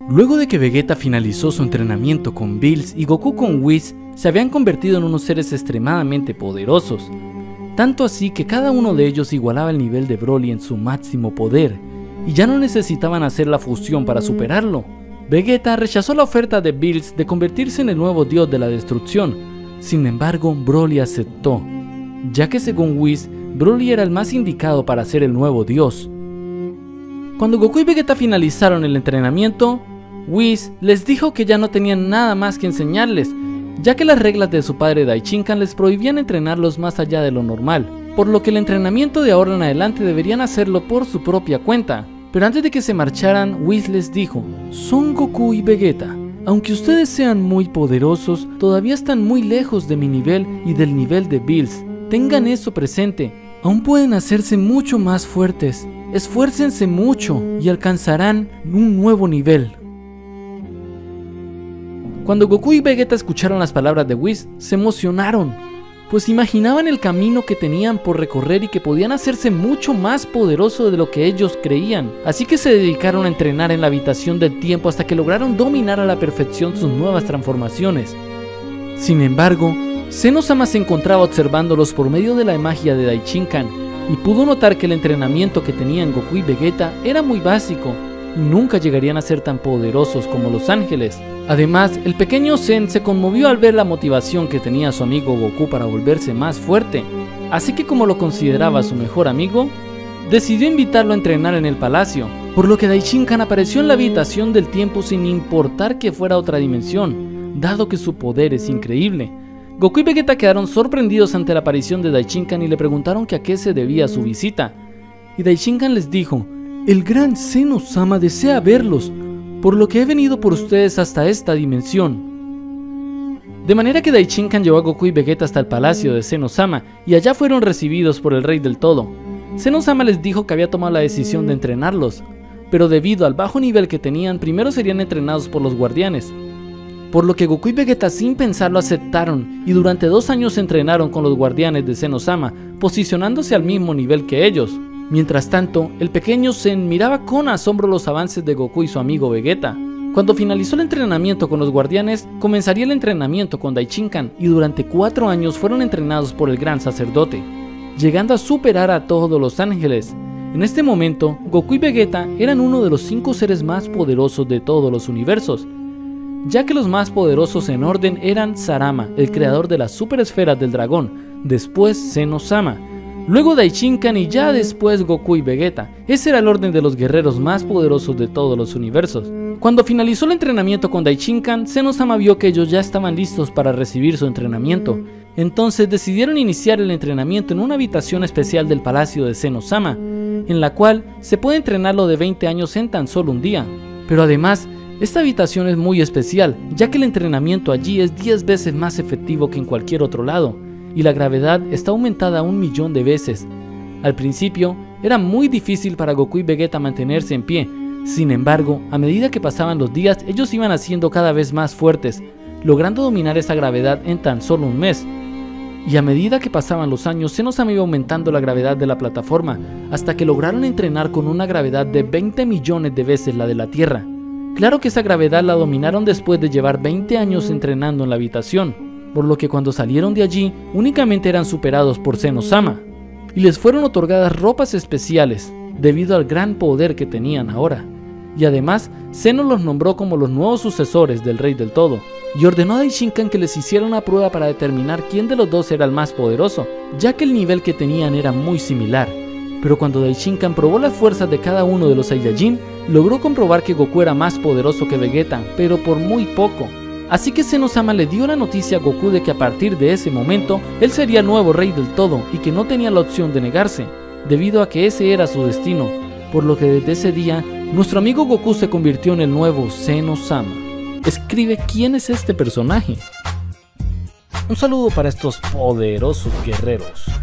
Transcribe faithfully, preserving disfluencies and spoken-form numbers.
Luego de que Vegeta finalizó su entrenamiento con Bills y Goku con Whis, se habían convertido en unos seres extremadamente poderosos, tanto así que cada uno de ellos igualaba el nivel de Broly en su máximo poder, y ya no necesitaban hacer la fusión para superarlo. Vegeta rechazó la oferta de Bills de convertirse en el nuevo dios de la destrucción. Sin embargo, Broly aceptó, ya que según Whis, Broly era el más indicado para ser el nuevo dios. Cuando Goku y Vegeta finalizaron el entrenamiento, Whis les dijo que ya no tenían nada más que enseñarles, ya que las reglas de su padre Daichinkan les prohibían entrenarlos más allá de lo normal, por lo que el entrenamiento de ahora en adelante deberían hacerlo por su propia cuenta. Pero antes de que se marcharan, Whis les dijo: Son Goku y Vegeta. Aunque ustedes sean muy poderosos, todavía están muy lejos de mi nivel y del nivel de Bills. Tengan eso presente, aún pueden hacerse mucho más fuertes. Esfuércense mucho y alcanzarán un nuevo nivel. Cuando Goku y Vegeta escucharon las palabras de Whis, se emocionaron, pues imaginaban el camino que tenían por recorrer y que podían hacerse mucho más poderosos de lo que ellos creían. Así que se dedicaron a entrenar en la habitación del tiempo hasta que lograron dominar a la perfección sus nuevas transformaciones. Sin embargo, Zeno-sama se encontraba observándolos por medio de la magia de Daichinkan y pudo notar que el entrenamiento que tenían Goku y Vegeta era muy básico y nunca llegarían a ser tan poderosos como los ángeles. Además, el pequeño Zen se conmovió al ver la motivación que tenía su amigo Goku para volverse más fuerte, así que como lo consideraba su mejor amigo, decidió invitarlo a entrenar en el palacio, por lo que Daichinkan apareció en la habitación del tiempo sin importar que fuera otra dimensión, dado que su poder es increíble. Goku y Vegeta quedaron sorprendidos ante la aparición de Daichinkan y le preguntaron que a qué se debía su visita, y Daichinkan les dijo: el gran Zeno-sama desea verlos, por lo que he venido por ustedes hasta esta dimensión. De manera que Daichinkan llevó a Goku y Vegeta hasta el palacio de Zeno-sama y allá fueron recibidos por el Rey del Todo. Zeno-sama les dijo que había tomado la decisión de entrenarlos, pero debido al bajo nivel que tenían, primero serían entrenados por los guardianes. Por lo que Goku y Vegeta sin pensarlo aceptaron y durante dos años se entrenaron con los guardianes de Zeno-sama, posicionándose al mismo nivel que ellos. Mientras tanto, el pequeño Zen miraba con asombro los avances de Goku y su amigo Vegeta. Cuando finalizó el entrenamiento con los guardianes, comenzaría el entrenamiento con Daichinkan y durante cuatro años fueron entrenados por el gran sacerdote, llegando a superar a todos los ángeles. En este momento, Goku y Vegeta eran uno de los cinco seres más poderosos de todos los universos, ya que los más poderosos en orden eran Sarama, el creador de las super esferas del dragón, después Zeno-sama, luego Daichinkan y ya después Goku y Vegeta. Ese era el orden de los guerreros más poderosos de todos los universos. Cuando finalizó el entrenamiento con Daichinkan, Zeno-sama vio que ellos ya estaban listos para recibir su entrenamiento. Entonces decidieron iniciar el entrenamiento en una habitación especial del palacio de Zeno-sama, en la cual se puede entrenarlo de veinte años en tan solo un día. Pero además, esta habitación es muy especial, ya que el entrenamiento allí es diez veces más efectivo que en cualquier otro lado, y la gravedad está aumentada un millón de veces. Al principio, era muy difícil para Goku y Vegeta mantenerse en pie. Sin embargo, a medida que pasaban los días, ellos iban haciendo cada vez más fuertes, logrando dominar esa gravedad en tan solo un mes. Y a medida que pasaban los años, se nos iba aumentando la gravedad de la plataforma, hasta que lograron entrenar con una gravedad de veinte millones de veces la de la Tierra. Claro que esa gravedad la dominaron después de llevar veinte años entrenando en la habitación, por lo que cuando salieron de allí únicamente eran superados por Zeno-sama, y les fueron otorgadas ropas especiales debido al gran poder que tenían ahora. Y además, Zeno los nombró como los nuevos sucesores del Rey del Todo, y ordenó a Daichinkan que les hiciera una prueba para determinar quién de los dos era el más poderoso, ya que el nivel que tenían era muy similar. Pero cuando Daichinkan probó las fuerzas de cada uno de los Saiyajin, logró comprobar que Goku era más poderoso que Vegeta, pero por muy poco. Así que Zeno-sama le dio la noticia a Goku de que a partir de ese momento, él sería el nuevo Rey del Todo y que no tenía la opción de negarse, debido a que ese era su destino, por lo que desde ese día, nuestro amigo Goku se convirtió en el nuevo Zeno-sama. Escribe quién es este personaje. Un saludo para estos poderosos guerreros.